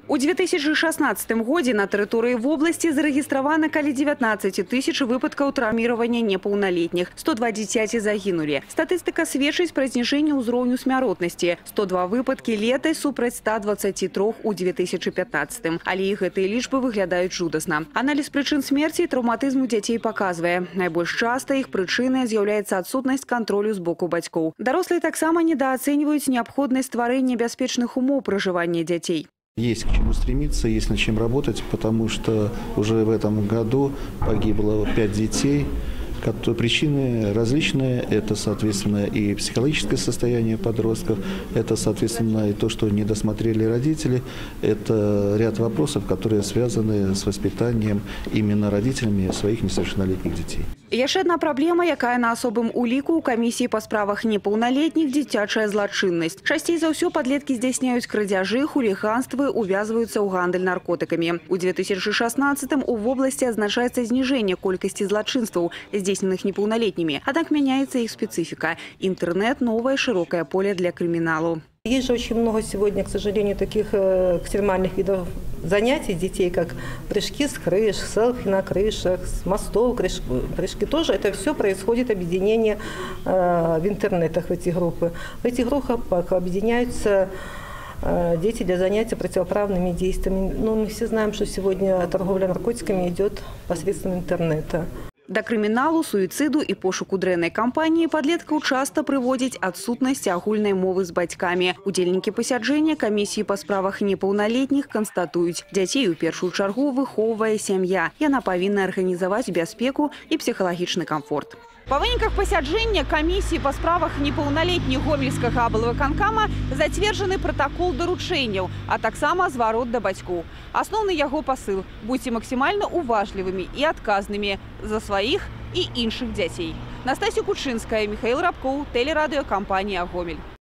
У 2016 годзе на тэрыторыі вобласці зарэгістравана каля 19 тысяч выпадкаў траўміравання непаўналетніх. 102 дзіцяці загінулі. Статыстыка сведчыць пра зніжэнне ўзроўню смяротнасці. 102 выпадкі летась супраць 123 у 2015. Але і гэтыя лічбы выглядаюць жудасна. Аналіз прычын смерці і траўматызму дзяцей паказвае. Найбольш часта іх прычынай з'яўляецца адсутнасць кантролю з боку бацькоў. Дарослыя таксама недаацэньваюць неабходнасць стварэння бяспечных умоў пражывання дзяцей. Есть к чему стремиться, есть над чем работать, потому что уже в этом году погибло 5 детей. Причины различные. Это, соответственно, и психологическое состояние подростков, это, соответственно, и то, что не досмотрели родители. Это ряд вопросов, которые связаны с воспитанием именно родителями своих несовершеннолетних детей. Яшчэ одна праблема, якая на асобым уліку ў камісіі па справах непаўналетніх – дзіцячая злачыннасць. Часцей за ўсё падлеткі здзяйсняюць крадзяжы, хуліганствы, увязваюцца ў гандаль наркотыкамі. У 2016-м у вобласці азначаецца зніжэнне колькасці злачынстваў, здзейсненых непаўналетнімі. Аднак мяняецца іх специфика. Интернет – новое широкое поле для криминалу. Есть же очень много сегодня, к сожалению, таких экстремальных видов занятий детей, как прыжки с крыш, селфи на крышах, с мостов, прыжки тоже. Это все происходит объединение в интернетах, в эти группы. В этих группах объединяются дети для занятия противоправными действиями. Но мы все знаем, что сегодня торговля наркотиками идет посредством интернета. Да крыміналу, суіцыду і пошуку дрэннай кампаніі падлеткаў часта прыводзіць адсутнасць агульнай мовы з бацькамі. Удзельнікі пасяджэння камісіі па справах непаўналетніх канстатуюць, дзяцей у першую чаргу выхоўвае сям'я. Яна павінна арганізаваць бяспеку і псіхалагічны камфорт. Па выніках пасяджэння камісіі па справах непаўналетніх гомельскага аблвыканкама зацверджаны пратакол даручэнняў, а таксама зварот да бацькоў. Асноўны яго пасыл – будьце максімальна уважлівымі і адказнымі за сваіх і іншых дзяцей. Настасья Кучынская, Михаил Рабков, телерадиокомпания «Гомель».